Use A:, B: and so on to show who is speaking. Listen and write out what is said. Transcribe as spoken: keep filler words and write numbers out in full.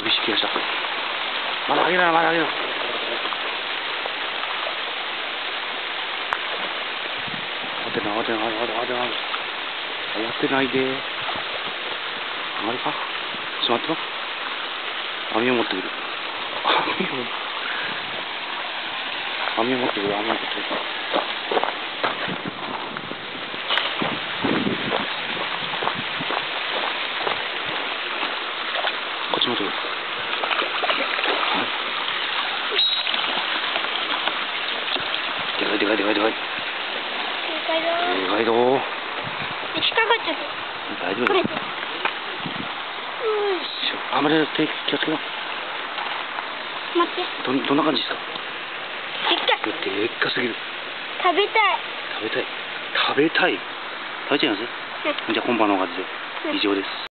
A: 飛びしきました。まだ上げない、まだ上げない。慌てない、慌てない、慌てない、慌てない。慌てないで。上がるか。ちょっと待ってよ。網を持ってくる。網を。網を持ってくる、網を持ってくる。こっち持ってくる。でかいでかいでかいでかい。
B: でかいぞー。
A: でかいぞー。
B: 引っかかっちゃった。
A: 大丈夫だよ。あまり手気をつけろ。
B: 待って。
A: どどんな感じですか。
B: でっかい。
A: でっかすぎる。
B: 食べたい。
A: 食べたい。食べたい。食べちゃいます。
B: うん、
A: じゃあ今晩のおかずで以上です。